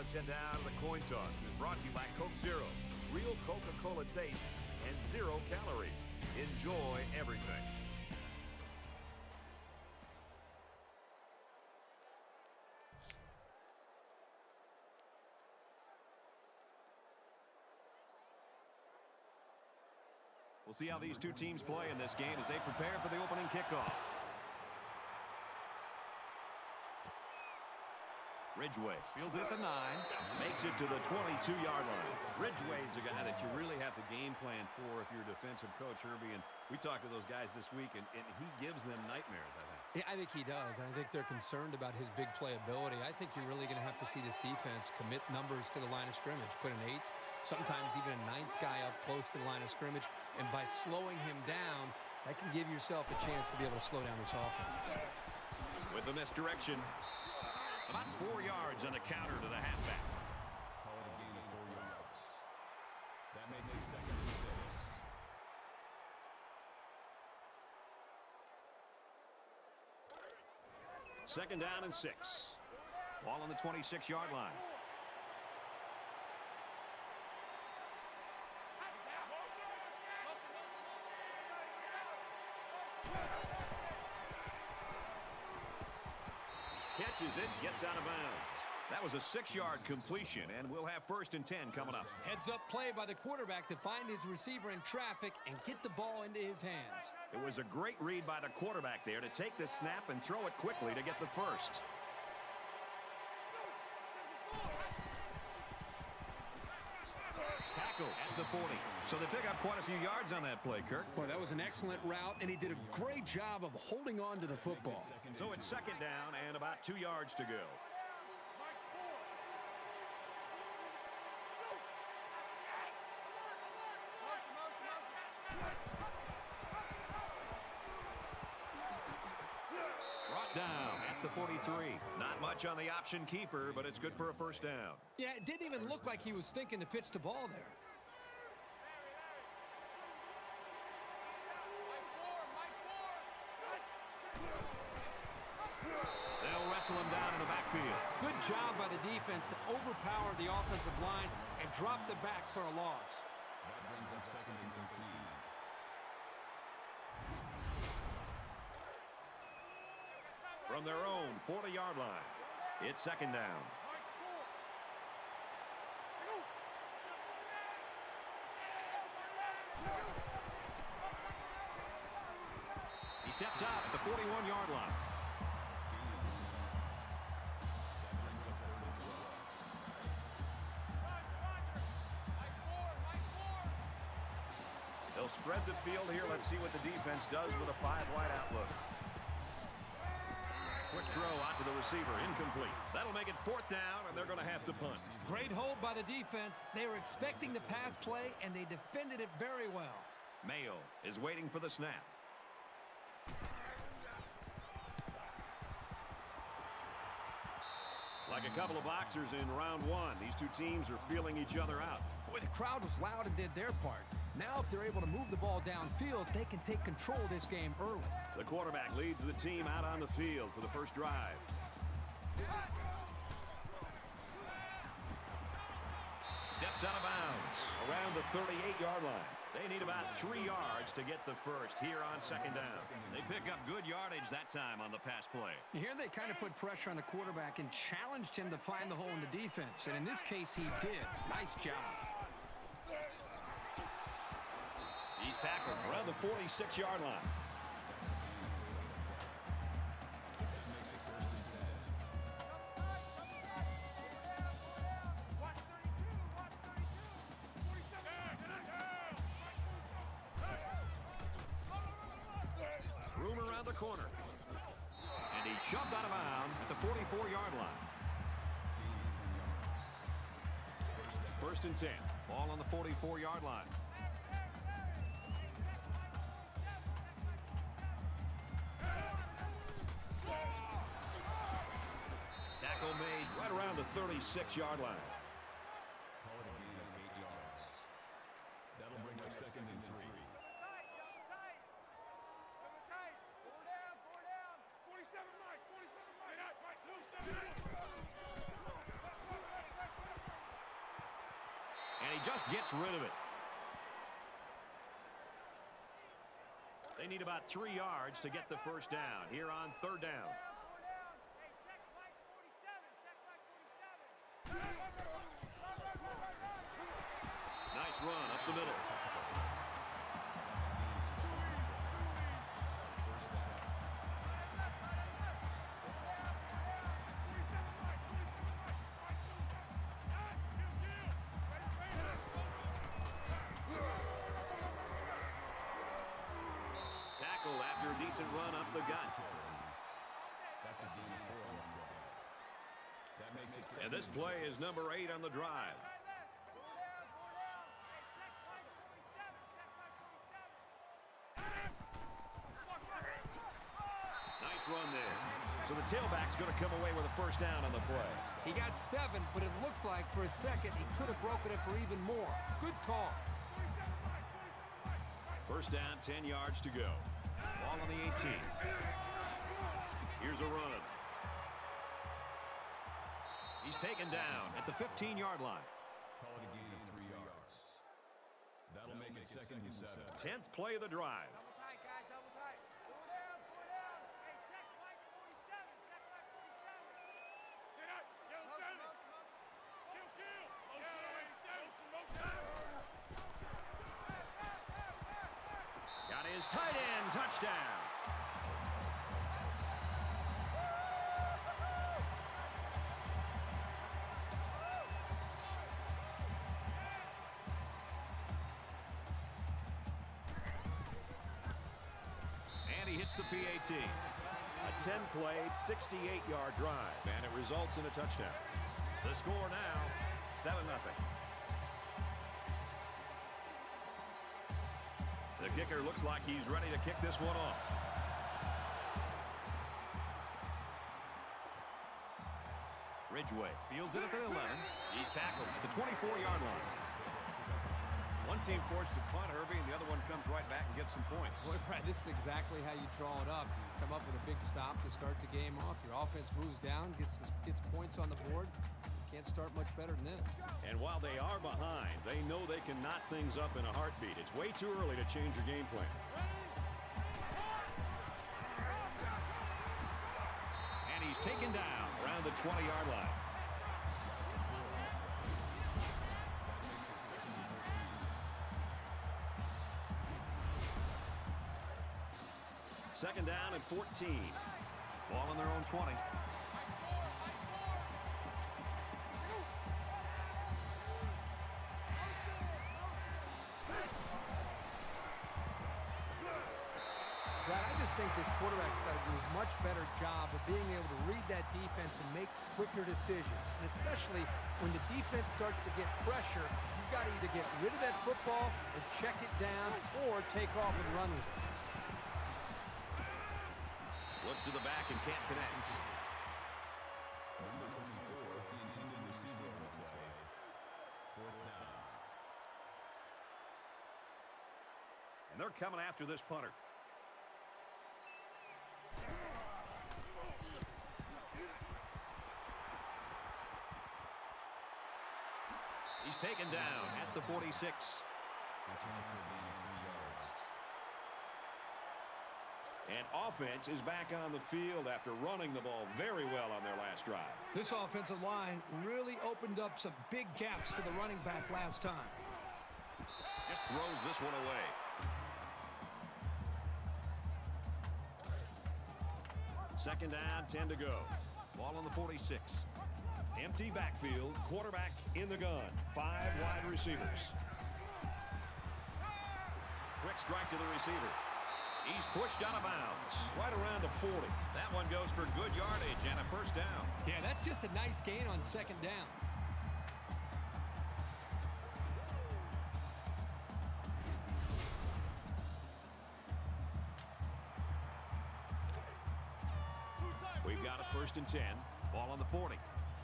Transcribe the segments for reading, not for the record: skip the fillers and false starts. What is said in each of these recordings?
let's head down to the coin toss. It's brought to you by Coke Zero. Real Coca-Cola taste and 0 calories. Enjoy everything. We'll see how these two teams play in this game as they prepare for the opening kickoff. Ridgeway fielded at the 9, makes it to the 22-yard line. Ridgeway's a guy that you really have to game plan for if you're a defensive coach, Herbie. And we talked to those guys this week, and he gives them nightmares, I think. Yeah, I think he does. I think they're concerned about his big play ability. I think you're really going to have to see this defense commit numbers to the line of scrimmage, put an 8th, sometimes even a 9th guy up close to the line of scrimmage. And by slowing him down, that can give yourself a chance to be able to slow down this offense. With the misdirection, about 4 yards on the counter to the halfback. Call it a gain of 4 yards. That makes it 2nd and 6. Second down and 6. Ball on the 26-yard line. Catches it, gets out of bounds. That was a 6-yard completion, and we'll have 1st and 10 coming up. Heads-up play by the quarterback to find his receiver in traffic and get the ball into his hands. It was a great read by the quarterback there to take the snap and throw it quickly to get the first. Tackle at the 40. So they pick up quite a few yards on that play, Kirk. Boy, that was an excellent route, and he did a great job of holding on to the football. So it's 2nd down and about 2 yards to go. Brought down at the 43. Not much on the option keeper, but it's good for a 1st down. Yeah, it didn't even look like he was thinking to pitch the ball there. They'll wrestle him down in the backfield. Good job by the defense to overpower the offensive line and drop the backs for a loss. That brings up 2nd and 13. From their own 40-yard line, it's 2nd down. He steps out at the 41-yard line. They'll spread the field here. Let's see what the defense does with a 5-wide outlook. Quick throw out to the receiver, incomplete. That'll make it 4th down, and they're going to have to punt. Great hold by the defense. They were expecting the pass play, and they defended it very well. Mayo is waiting for the snap. Like a couple of boxers in round 1, these two teams are feeling each other out. Boy, the crowd was loud and did their part. Now, if they're able to move the ball downfield, they can take control of this game early. The quarterback leads the team out on the field for the first drive. Steps out of bounds around the 38-yard line. They need about 3 yards to get the first here on 2nd down. They pick up good yardage that time on the pass play. Here they kind of put pressure on the quarterback and challenged him to find the hole in the defense. And in this case, he did. Nice job. He's tackled around the 46-yard line. That makes it 1st and 10. Room around the corner. And he's shoved out of bounds at the 44-yard line. 1st and 10. Ball on the 44-yard line. Tackle made right around the 36-yard line. Call it a gain of 8 yards. That'll bring up 2nd and 3. just gets rid of it. They need about 3 yards to get the first down here on 3rd down. Nice run up the middle. Tackled after a decent run up the gut. That's a D4. That makes it. And this play is number 8 on the drive. Nice run there. So the tailback's going to come away with a first down on the play. He got 7, but it looked like for a second he could have broken it for even more. Good call. First down, 10 yards to go. Ball on the 18. Here's a run. He's taken down at the 15-yard line. Call it a gain of 3 yards. That'll make it 2nd and 7. 10th play of the drive. Double tight, guys, double tight. Pull down, pull down. Hey, check Mike 47, check Mike 47. Get up, yo, motion. Kill, kill. Motion. Got his tight end touchdown. And he hits the PAT. A 10-play, 68-yard drive, and it results in a touchdown. The score now, 7-0. The kicker looks like he's ready to kick this one off. Ridgeway fields it at the 11. He's tackled at the 24-yard line. One team forced to punt, Herbie, and the other one comes right back and gets some points. Boy, Brad, this is exactly how you draw it up. You come up with a big stop to start the game off. Your offense moves down, gets points on the board. You can't start much better than this. And while they are behind, they know they can knot things up in a heartbeat. It's way too early to change your game plan. And he's taken down around the 20-yard line. Second down and 14. Ball on their own 20. Brad, I just think this quarterback's got to do a much better job of being able to read that defense and make quicker decisions. And especially when the defense starts to get pressure, you've got to either get rid of that football or check it down or take off and run with it. Looks to the back and can't connect. Number 24, the intended receiver of the play. 4th down. And they're coming after this punter. He's taken down at the 46. Return for a gain of 3 yards. And offense is back on the field after running the ball very well on their last drive. This offensive line really opened up some big gaps for the running back last time. Just throws this one away. Second down, 10 to go. Ball on the 46. Empty backfield, quarterback in the gun. 5 wide receivers. Quick strike to the receiver. He's pushed out of bounds, right around the 40. That one goes for good yardage and a first down. Yeah, that's just a nice gain on second down. We've got a 1st and 10. Ball on the 40.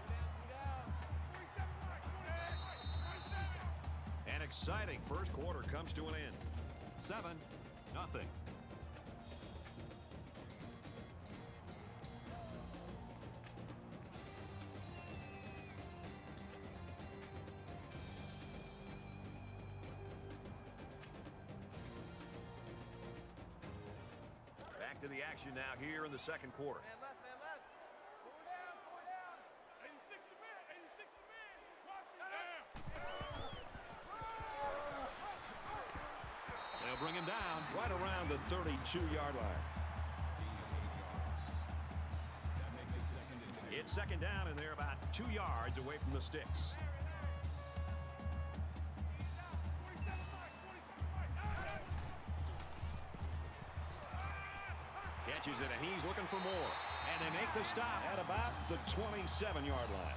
An exciting first quarter comes to an end. 7-0. to the action now here in the second quarter. Man left, man left. Pull it down, pull it down. 86 to man, 86 to man. Watch it down. They'll bring him down right around the 32-yard line. It's second down, and they're about 2 yards away from the sticks. Catches it, and he's looking for more. And they make the stop at about the 27-yard line.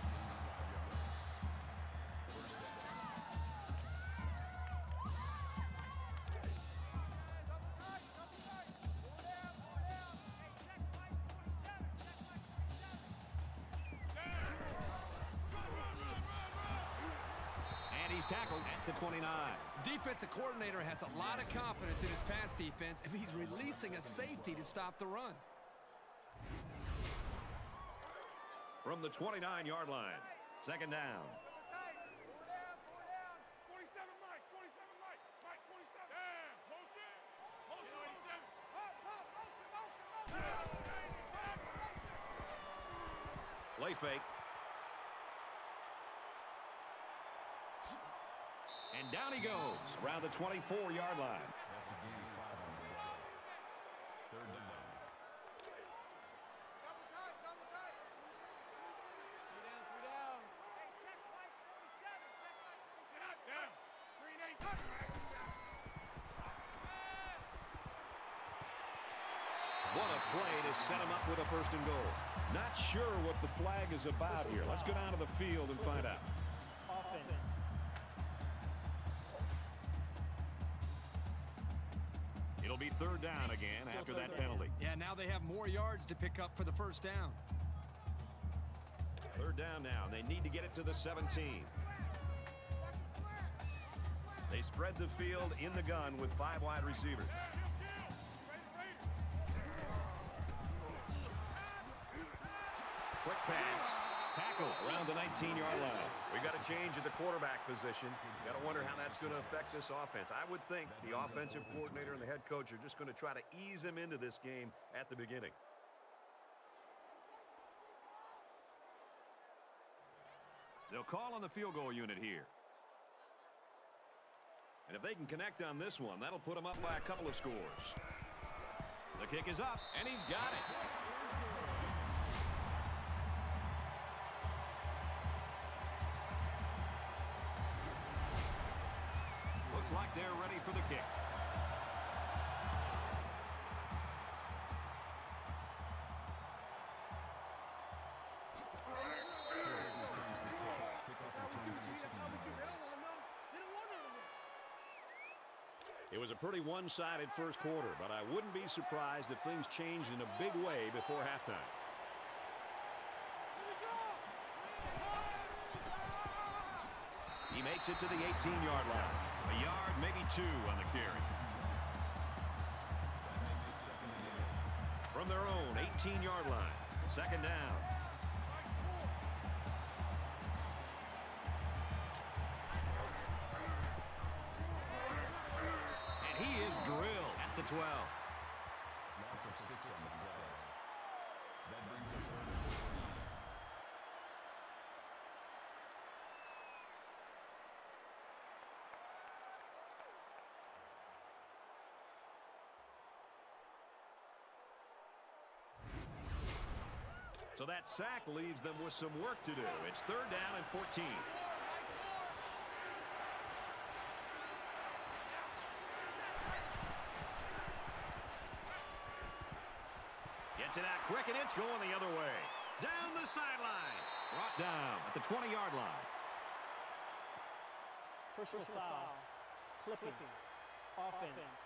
And he's tackled at the 29. Defensive coordinator has a lot of confidence in his pass defense if he's releasing a safety to stop the run. From the 29-yard line, second down. Pull it down, pull it down. 47 Mike, 47 Mike. Mike, 47. Damn, motion. Motion, motion. Hop, hop, motion, motion, motion. Play fake. And down he goes around the 24-yard line. That's a gain of 5 on the play. Third down. Double tight, double tight. 3 down, 3 down. Hey, check Mike 47, check Mike 47. Get out, down. Green 8. What a play to set him up with a first and goal. Not sure what the flag is about here. Let's go down to the field and find out. Offense. It'll be third down again after that penalty. Yeah, now they have more yards to pick up for the first down. Third down now. They need to get it to the 17. They spread the field in the gun with 5 wide receivers. Quick pass. Tackle around the 19-yard line. We got a change at the quarterback position. Got to wonder how that's going to affect this offense. I would think the offensive coordinator and the head coach are just going to try to ease him into this game at the beginning. They'll call on the field goal unit here. And if they can connect on this one, that'll put them up by a couple of scores. The kick is up, and he's got it. Looks like they're ready for the kick. It was a pretty one-sided first quarter, but I wouldn't be surprised if things changed in a big way before halftime. He makes it to the 18-yard line. A yard, maybe 2 on the carry. From their own 18-yard line, second down. And he is drilled at the 12. Loss of 6 on the play. That brings us over to 14. So that sack leaves them with some work to do. It's third down and 14. Gets it out quick, and it's going the other way. Down the sideline. Brought down at the 20-yard line. Personal foul. Clipping. Offense.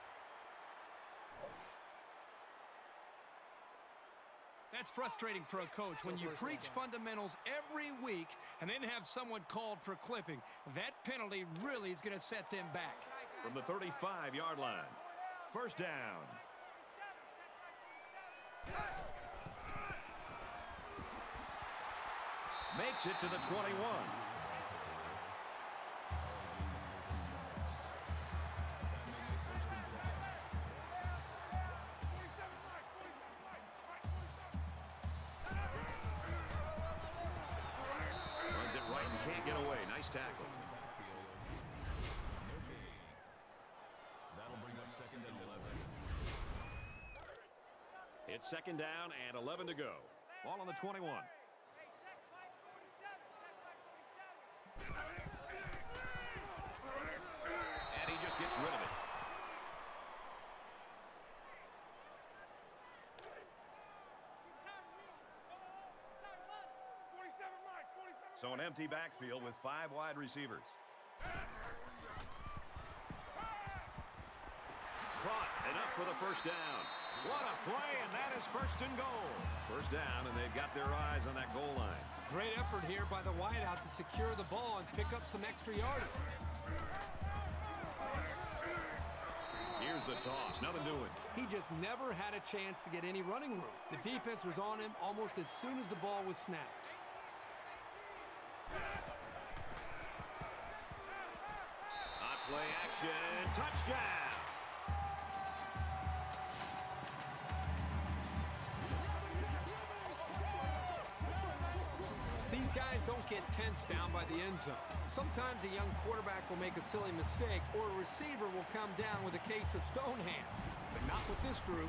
That's frustrating for a coach when you preach fundamentals every week and then have someone called for clipping. That penalty really is going to set them back. From the 35-yard line. First down. Makes it to the 21. tackle. That'll bring up second and 11. It's second down and 11 to go. Ball on the 21. And he just gets rid of it. So an empty backfield with 5 wide receivers. Caught, enough for the first down. What a play, and that is first and goal. First down, and they've got their eyes on that goal line. Great effort here by the wideout to secure the ball and pick up some extra yardage. Here's the toss, nothing doing. He just never had a chance to get any running room. The defense was on him almost as soon as the ball was snapped. Hot play action, touchdown. These guys don't get tense down by the end zone. Sometimes a young quarterback will make a silly mistake, or a receiver will come down with a case of stone hands. But not with this group.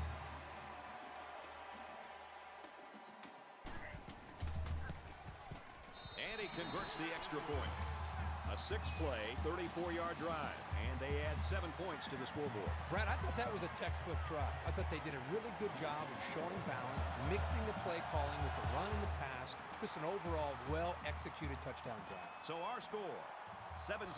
And he converts the extra point. A 6-play, 34-yard drive, and they add 7 points to the scoreboard. Brad, I thought that was a textbook drive. I thought they did a really good job of showing balance, mixing the play calling with the run and the pass. Just an overall well-executed touchdown drive. So our score, 17-0.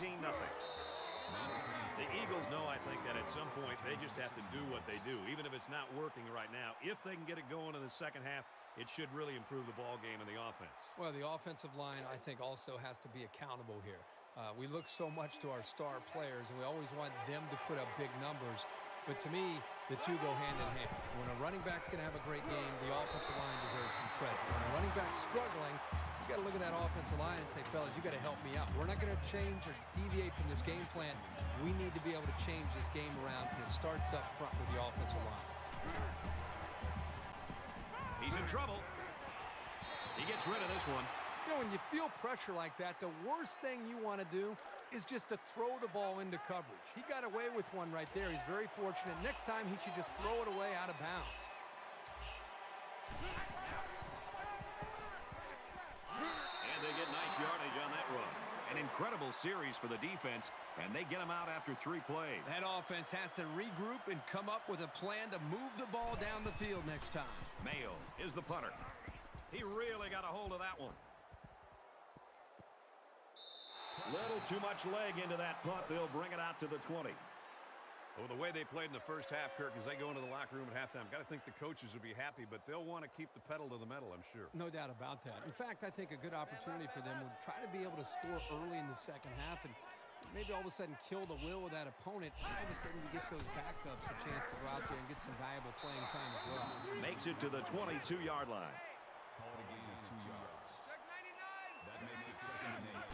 The Eagles know, I think, that at some point they just have to do what they do, even if it's not working right now. If they can get it going in the second half, it should really improve the ball game and the offense. Well, the offensive line, I think, also has to be accountable here. We look so much to our star players, and we always want them to put up big numbers. But to me, the two go hand in hand. When a running back's going to have a great game, the offensive line deserves some credit. When a running back's struggling, you got to look at that offensive line and say, fellas, you got to help me out. We're not going to change or deviate from this game plan. We need to be able to change this game around, and it starts up front with the offensive line. He's in trouble. He gets rid of this one. You know, when you feel pressure like that, the worst thing you want to do is just to throw the ball into coverage. He got away with one right there. He's very fortunate. Next time, he should just throw it away out of bounds. And they get nice yardage on that run. An incredible series for the defense, and they get him out after 3 plays. That offense has to regroup and come up with a plan to move the ball down the field next time. Mayo is the punter. He really got a hold of that one. Little too much leg into that punt. They'll bring it out to the 20. Well, the way they played in the first half, Kirk, as they go into the locker room at halftime, got to think the coaches will be happy, but they'll want to keep the pedal to the metal, I'm sure. No doubt about that. In fact, I think a good opportunity for them would try to be able to score early in the second half and maybe all of a sudden kill the will of that opponent. All of a sudden you get those backups a chance to go out there and get some valuable playing time as well. Makes it to the 22-yard line. Call it a gain of 2 yards. That makes it second and 8.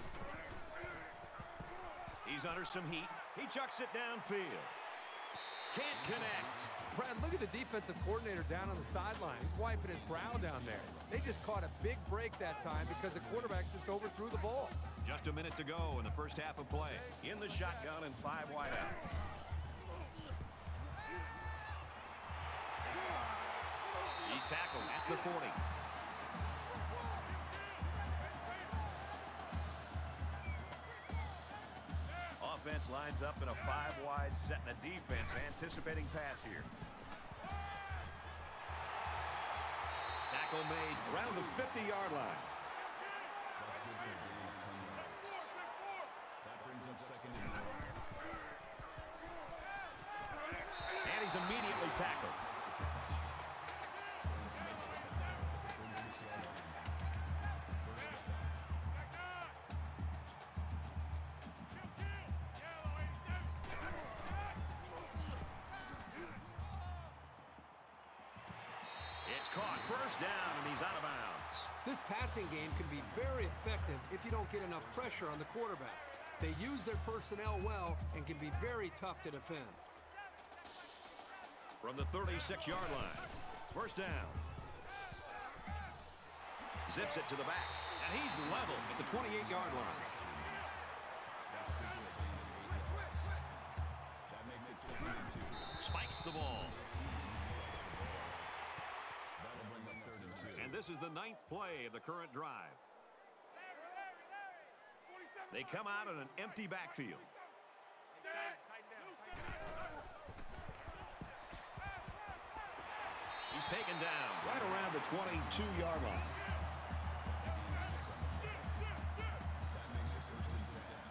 He's under some heat. He chucks it downfield. Can't connect. Brad, look at the defensive coordinator down on the sideline. He's wiping his brow down there. They just caught a big break that time because the quarterback just overthrew the ball. Just a minute to go in the first half of play. In the shotgun and 5 wideouts. He's tackled at the 40. Offense lines up in a 5-wide set, and the defense anticipating pass here. Tackle made around the 50-yard line. That's good for a gain of 10 yards. That brings up second and 9. And he's immediately tackled. It's caught. First down, and he's out of bounds. This passing game can be very effective if you don't get enough pressure on the quarterback. They use their personnel well and can be very tough to defend. From the 36-yard line. First down. Zips it to the back. And he's level at the 28-yard line. the ball. That'll bring up 3rd and 2. And this is the 9th play of the current drive. They come out in an empty backfield. He's taken down right around the 22-yard line. That makes it 1st and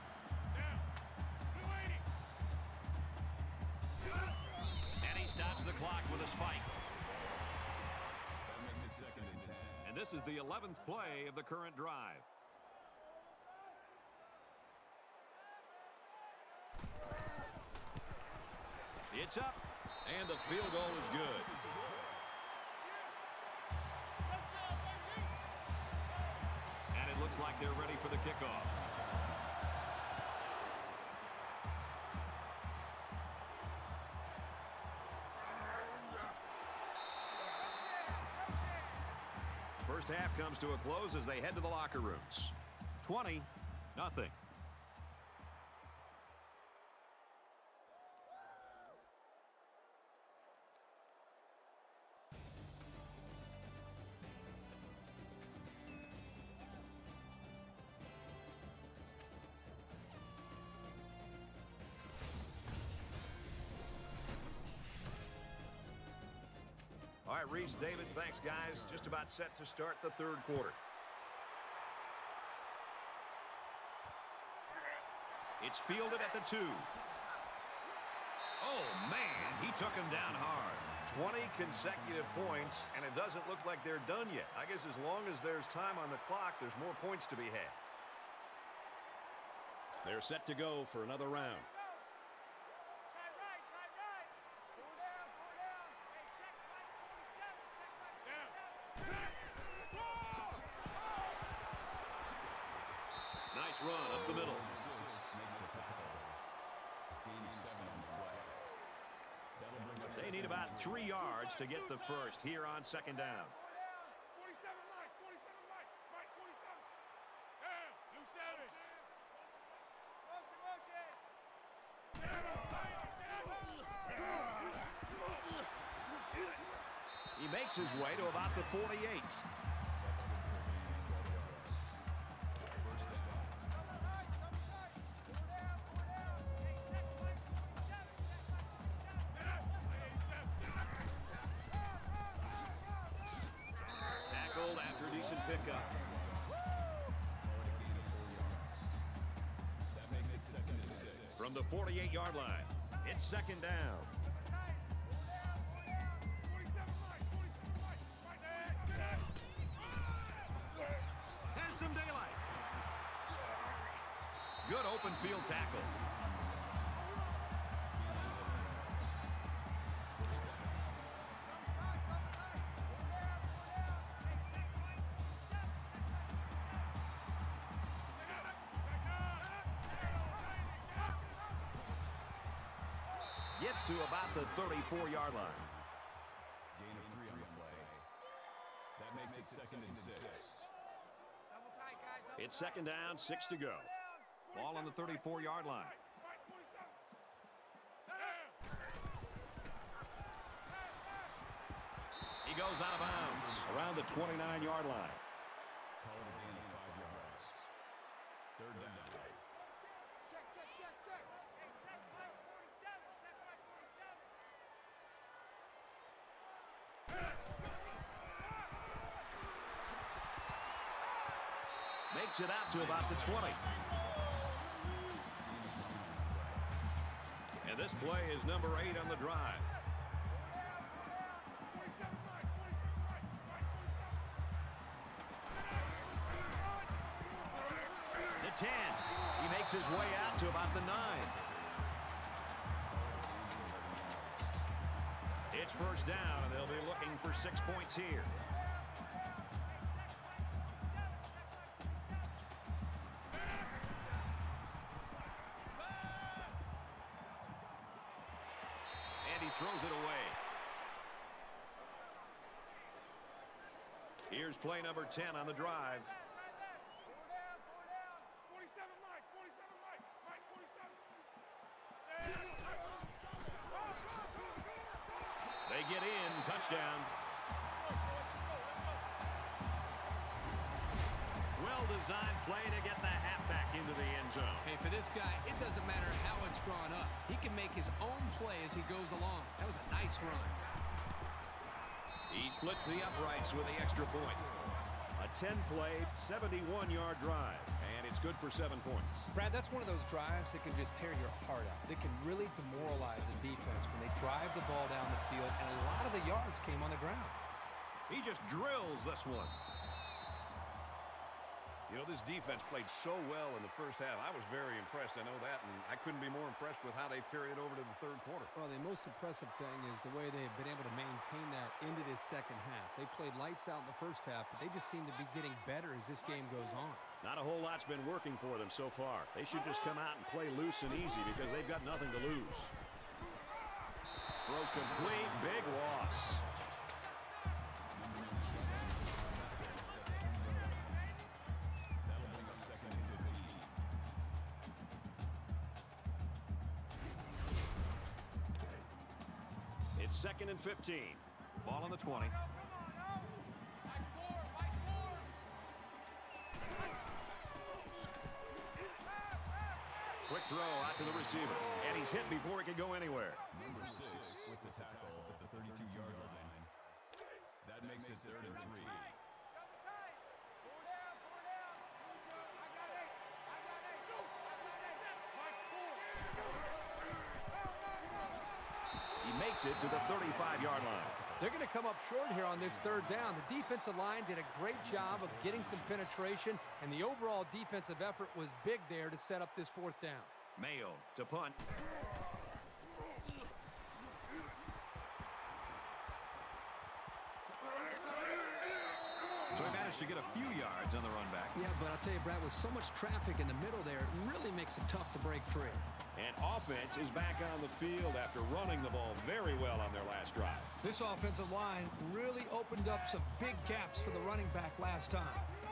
10. And he stops the clock with a spike. That makes it 2nd and 10. And this is the 11th play of the current drive. It's up, and the field goal is good. And it looks like they're ready for the kickoff. First half comes to a close as they head to the locker rooms. 20-0. All right, Reese, David, thanks, guys. Just about set to start the 3rd quarter. It's fielded at the 2. Oh, man, he took him down hard. 20 consecutive points, and it doesn't look like they're done yet. I guess as long as there's time on the clock, there's more points to be had. They're set to go for another round. Nice run up the middle. Makes the tackle. Gain of 7 on the play. That'll bring up They need about 3 yards to get the first here on 2nd down. 47 Mike, 47 Mike, Mike 47. Down, do 7. He makes his way to about the 48. Tackled after a decent pickup. That makes it 2nd and 6. From the 48-yard line, it's 2nd down. Has some daylight. Good open field tackle. Gets to about the 34-yard line. Gain of 3 on the play. That makes it 2nd and 6. It's 2nd down, 6 to go. Ball on the 34-yard line. He goes out of bounds around the 29-yard line. Call it a gain of 5 yards. 3rd down. Makes it out to about the 20. And this play is number 8 on the drive. The 10. He makes his way out to about the 9. It's 1st down, and they'll be looking for 6 points here. Throws it away. Here's play number 10 on the drive. get in. Touchdown. Well-designed play to get the halfback into the end zone. Hey, for this guy, it doesn't matter how it's drawn up. He can make his own play as he goes along. That was a nice run. He splits the uprights with the extra point. A 10-play, 71-yard drive, and it's good for 7 points. Brad, that's one of those drives that can just tear your heart out. They can really demoralize the defense when they drive the ball down the field, and a lot of the yards came on the ground. He just drills this one. You know, this defense played so well in the first half. I was very impressed, I know that, and I couldn't be more impressed with how they carried it over to the third quarter. Well, the most impressive thing is the way they have been able to maintain that into this second half. They played lights out in the first half, but they just seem to be getting better as this game goes on. Not a whole lot's been working for them so far. They should just come out and play loose and easy because they've got nothing to lose. Throws complete, big loss. It's 2nd and 15. Ball on the 20. Quick throw out to the receiver. And he's hit before he can go anywhere. Number 6 with the tackle at the 32-yard line. That makes it 3rd and 3. He makes it to the 35-yard line. They're going to come up short here on this 3rd down. The defensive line did a great job of getting some penetration, and the overall defensive effort was big there to set up this 4th down. Mayo to punt. So he managed to get a few yards on the run back. Yeah, but I'll tell you, Brad, with so much traffic in the middle there, it really makes it tough to break free. And offense is back on the field after running the ball very well on their last drive. This offensive line really opened up some big gaps for the running back last time.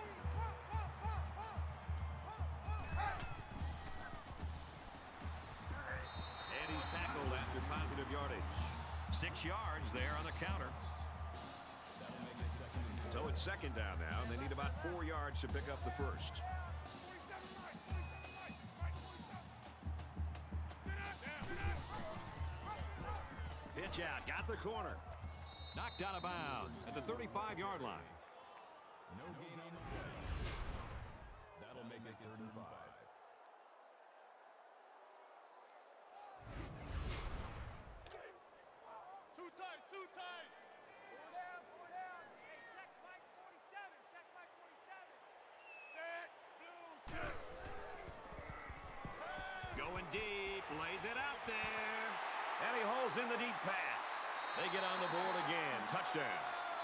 And he's tackled after positive yardage. 6 yards there on the counter. So it's 2nd down now, and they need about 4 yards to pick up the first. Pitch out, got the corner. Knocked out of bounds at the 35-yard line. No gain on the play. That'll make it 3rd and 5. Two tights. Four down. Hey, check Mike 47. Check Mike 47. Set, blue, set. Going deep, lays it out there. And he hauls in the deep pass. They get on the board again. Touchdown.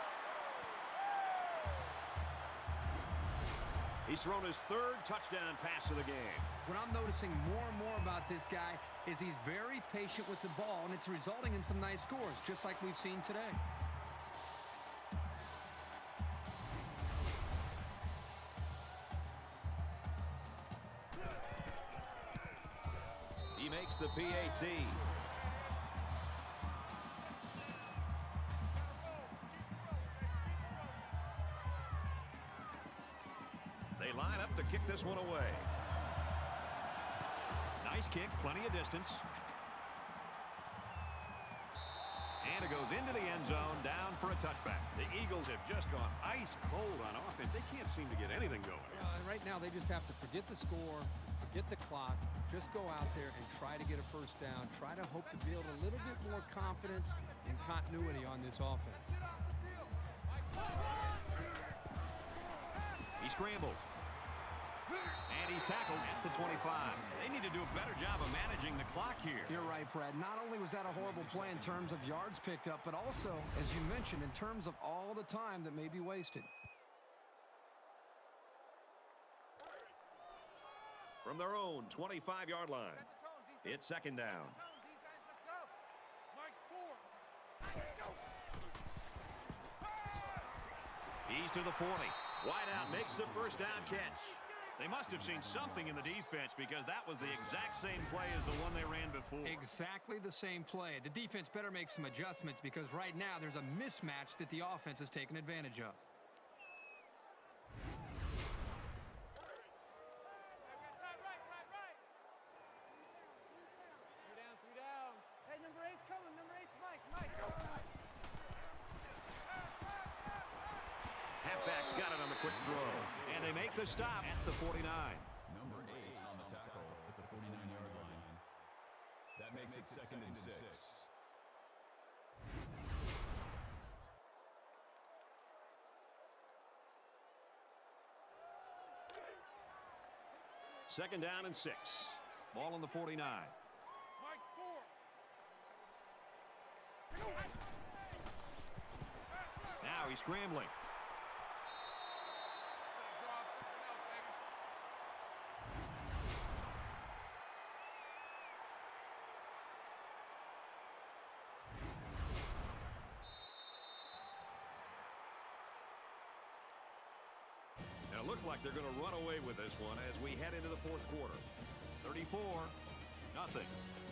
He's thrown his 3rd touchdown pass of the game. What I'm noticing more and more about this guy is he's very patient with the ball, and it's resulting in some nice scores, just like we've seen today. He makes the PAT. They line up to kick this one away. Nice kick, plenty of distance. And it goes into the end zone, down for a touchback. The Eagles have just gone ice cold on offense. They can't seem to get anything going. Right now, they just have to forget the score, forget the clock, just go out there and try to get a first down, try to hope to build a little bit more confidence and continuity on this offense. He scrambled. And he's tackled at the 25. They need to do a better job of managing the clock here. You're right, Fred. Not only was that a horrible play in terms of yards picked up, but also, as you mentioned, in terms of all the time that may be wasted. From their own 25-yard line, it's 2nd down. He's to the 40. Wide out makes the first down catch. They must have seen something in the defense because that was the exact same play as the one they ran before. Exactly the same play. The defense better make some adjustments because right now there's a mismatch that the offense has taken advantage of. Halfback's got it on the quick throw. And they make the stop at the 49. Number 8 on the tackle at the 49-yard line. That makes it 2nd and 6. Second down and 6. Ball on the 49. Mike, 4. Now he's scrambling. Now it looks like they're going to run away with this one as we head into the fourth quarter. 34-0.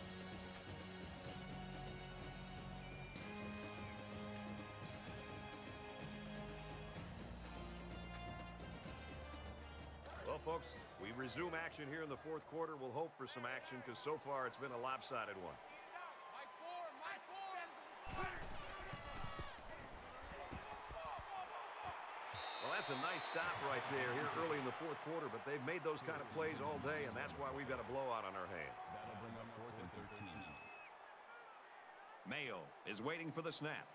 Well, folks, we resume action here in the fourth quarter. We'll hope for some action because so far it's been a lopsided one. Mike, 4. Well, that's a nice stop right there here early in the fourth quarter, but they've made those kind of plays all day, and that's why we've got a blowout on our hands. That'll bring up 4th and 13. Mayo is waiting for the snap.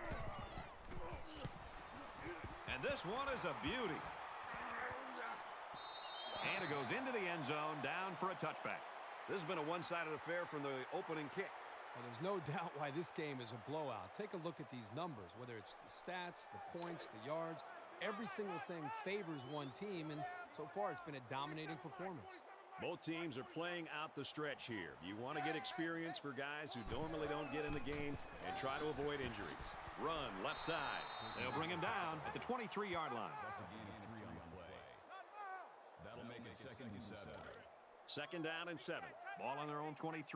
And this one is a beauty. And it goes into the end zone, down for a touchback. This has been a one-sided affair from the opening kick. Well, there's no doubt why this game is a blowout. Take a look at these numbers, whether it's the stats, the points, the yards. Every single thing favors one team, and so far it's been a dominating performance. Both teams are playing out the stretch here. You want to get experience for guys who normally don't get in the game and try to avoid injuries. Run left side. They'll bring him down at the 23-yard line. That's a gain of 3 on the play. That'll make it 2nd and 7. Second down and 7. Ball on their own 23.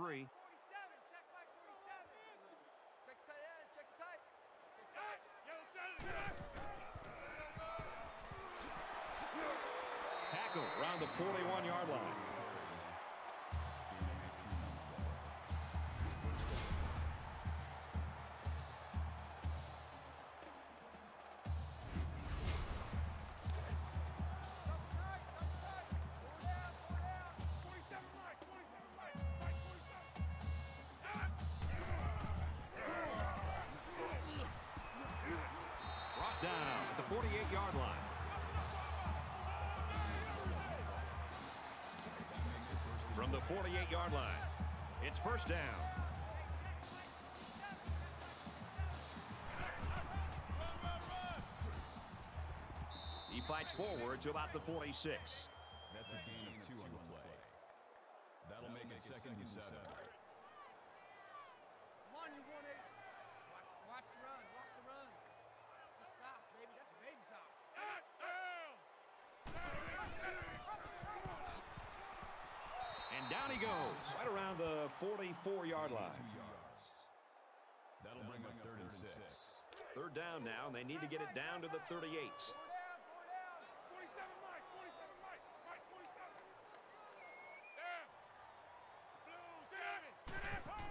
Tackle around the 41-yard line. Brought down at the 48-yard line. From the 48-yard line, it's first down. He fights forward to about the 46. That's a gain of 2 on the play. That'll make it 2nd and 7. Come on, you 1-8. Watch the run. Watch the run. That's south, baby. That's baby south. And down he goes, right around the 44-yard line. 2 yards. That'll bring up 3rd and 6. Third down now, and they need to get it down to the 38. 47, Mike. 47, Mike. Mike, 47. Down. Blue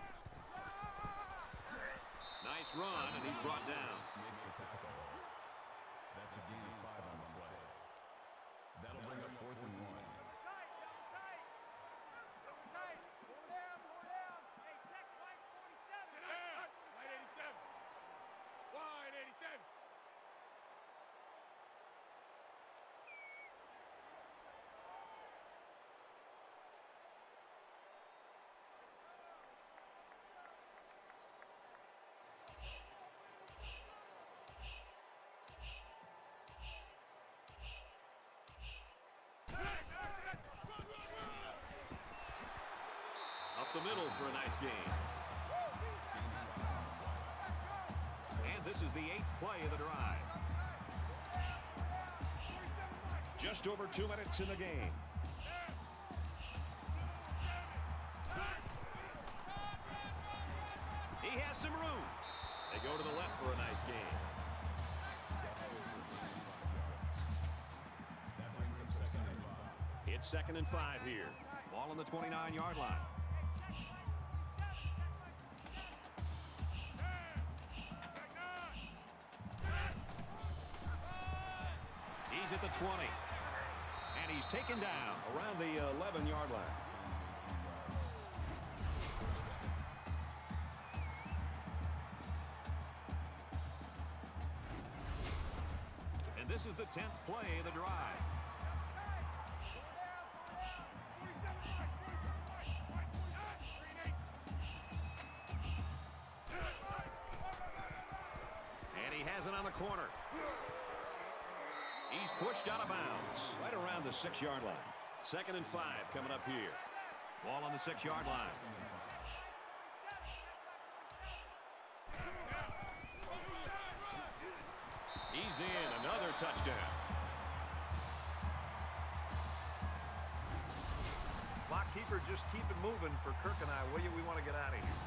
7. Nice run, and he's brought down. Makes the tackle. That's a gain of 5 on the play. That'll bring up 4th and 1. Up the middle for a nice gain. And this is the 8th play of the drive. Just over 2 minutes in the game. He has some room. They go to the left for a nice game. That brings him 2nd and 5. It's 2nd and 5 here. Ball on the 29-yard line. He's at the 20. And he's taken down around the 11-yard line. And this is the 10th play of the drive. And he has it on the corner. He's pushed out of bounds right around the 6-yard line. 2nd and 5 coming up here. Ball on the 6-yard line. He's in. Another touchdown. Clock keeper, just keep it moving for Kirk and I, will you? We want to get out of here.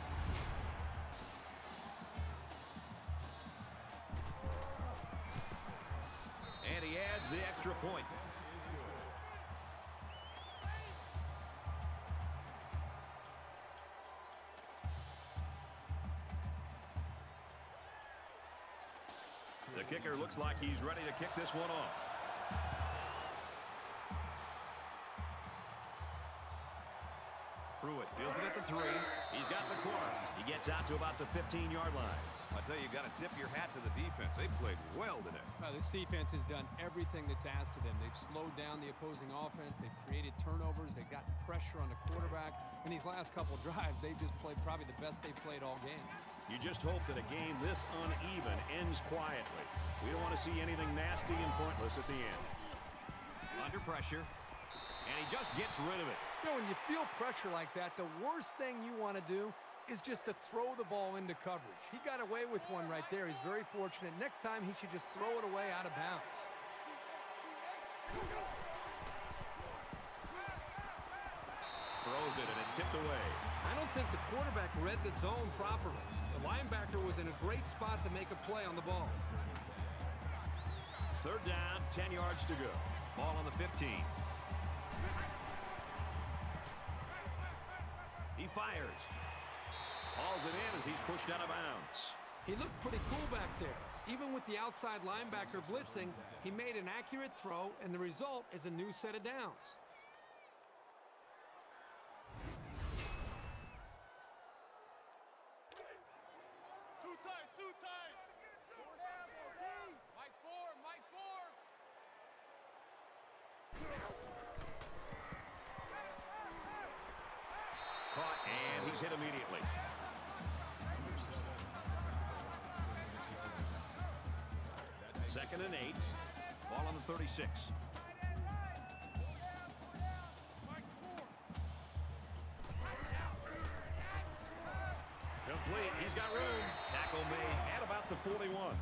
And he adds the extra point. The kicker looks like he's ready to kick this one off. Pruitt fields it at the 3. He's got the corner. He gets out to about the 15-yard line. I tell you, you got to tip your hat to the defense. They played well today. This defense has done everything that's asked of them. They've slowed down the opposing offense. They've created turnovers. They've got pressure on the quarterback. In these last couple drives, they've just played probably the best they've played all game. You just hope that a game this uneven ends quietly. We don't want to see anything nasty and pointless at the end. Under pressure, and he just gets rid of it. You know, when you feel pressure like that, the worst thing you want to do is just to throw the ball into coverage. He got away with one right there. He's very fortunate. Next time, he should just throw it away out of bounds. Throws it, and it's tipped away. I don't think the quarterback read the zone properly. The linebacker was in a great spot to make a play on the ball. 3rd down, 10 yards to go. Ball on the 15. He fires. Hauls it in as he's pushed out of bounds. He looked pretty cool back there. Even with the outside linebacker blitzing, he made an accurate throw, and the result is a new set of downs. Too tight, too tight. Mike 4, Mike 4. Caught, and he's hit immediately. Second and 8. Ball on the 36. Complete. He's got room. Tackle made at about the 41.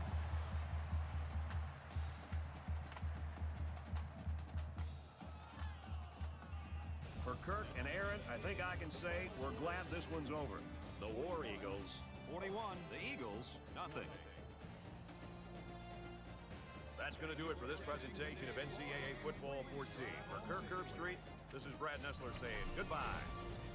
For Kirk and Aaron, I think I can say we're glad this one's over. The War Eagles, 41. The Eagles, nothing. That's going to do it for this presentation of NCAA Football 14. For Kirk Herbstreit, this is Brad Nessler saying goodbye.